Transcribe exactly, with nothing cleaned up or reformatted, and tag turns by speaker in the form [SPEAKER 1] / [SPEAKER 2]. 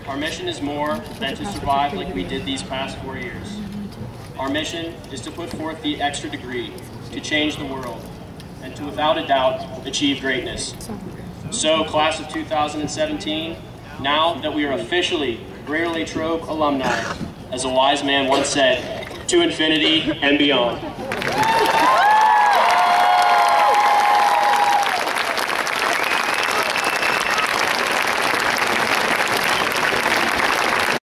[SPEAKER 1] Our mission is more than to survive like we did these past four years. Our mission is to put forth the extra degree, to change the world, and to without a doubt achieve greatness. So, class of two thousand seventeen, now that we are officially Greater Latrobe alumni, as a wise man once said, to infinity and beyond.